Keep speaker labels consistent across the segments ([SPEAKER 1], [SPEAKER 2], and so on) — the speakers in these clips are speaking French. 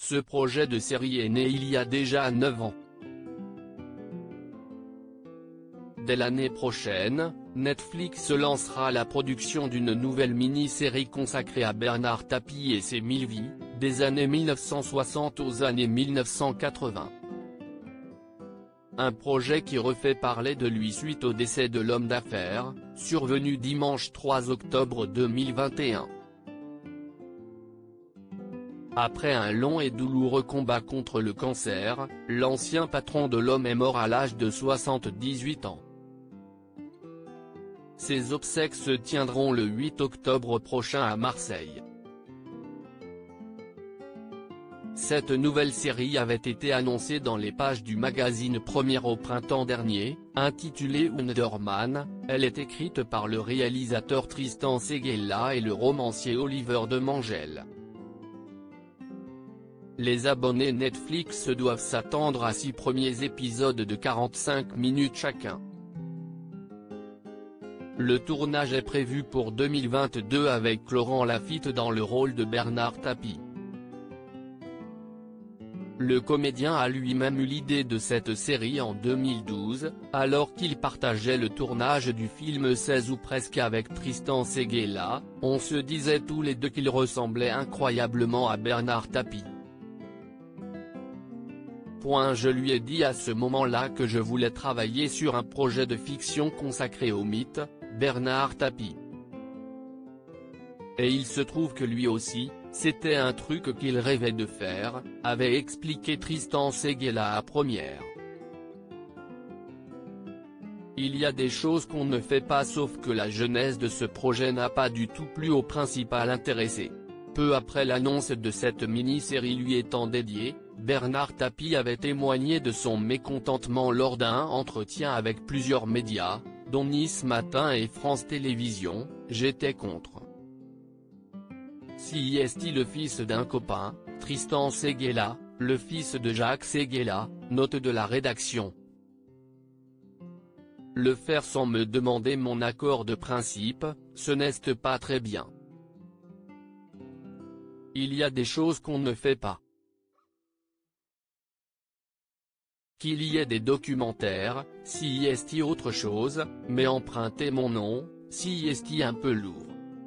[SPEAKER 1] Ce projet de série est né il y a déjà 9 ans. Dès l'année prochaine, Netflix lancera la production d'une nouvelle mini-série consacrée à Bernard Tapie et ses 1000 vies, des années 1960 aux années 1980. Un projet qui refait parler de lui suite au décès de l'homme d'affaires, survenu dimanche 3 octobre 2021. Après un long et douloureux combat contre le cancer, l'ancien patron de l'Homme est mort à l'âge de 78 ans. Ses obsèques se tiendront le 8 octobre prochain à Marseille. Cette nouvelle série avait été annoncée dans les pages du magazine Première au printemps dernier, intitulée Wonder Man. Elle est écrite par le réalisateur Tristan Seguela et le romancier Oliver de Mangel. Les abonnés Netflix doivent s'attendre à 6 premiers épisodes de 45 minutes chacun. Le tournage est prévu pour 2022 avec Laurent Lafitte dans le rôle de Bernard Tapie. Le comédien a lui-même eu l'idée de cette série en 2012, alors qu'il partageait le tournage du film 16 ou presque avec Tristan Seguela. On se disait tous les deux qu'il ressemblait incroyablement à Bernard Tapie. Je lui ai dit à ce moment-là que je voulais travailler sur un projet de fiction consacré au mythe, Bernard Tapie. Et il se trouve que lui aussi, c'était un truc qu'il rêvait de faire, avait expliqué Tristan Seguela à Première. Il y a des choses qu'on ne fait pas sauf que la genèse de ce projet n'a pas du tout plu au principal intéressé. Peu après l'annonce de cette mini-série lui étant dédiée, Bernard Tapie avait témoigné de son mécontentement lors d'un entretien avec plusieurs médias, dont Nice Matin et France Télévisions. J'étais contre. Si est le fils d'un copain, Tristan Seguela, le fils de Jacques Seguela, note de la rédaction. Le faire sans me demander mon accord de principe, ce n'est pas très bien. Il y a des choses qu'on ne fait pas. Qu'il y ait des documentaires, si est autre chose, mais emprunter mon nom, si est un peu lourd.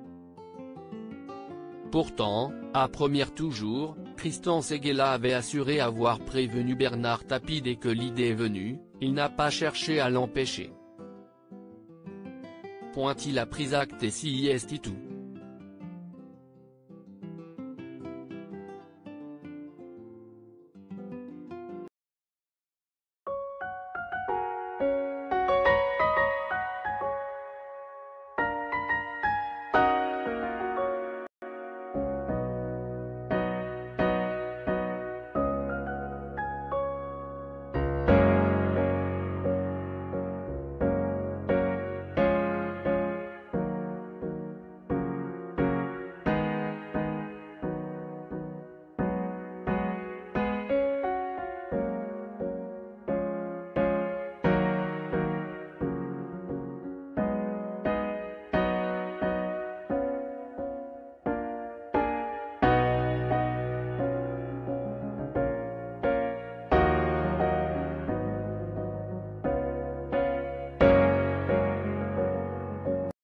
[SPEAKER 1] Pourtant, à Première toujours, Tristan Seguela avait assuré avoir prévenu Bernard Tapie dès que l'idée est venue, il n'a pas cherché à l'empêcher. Il a pris acte et si est tout.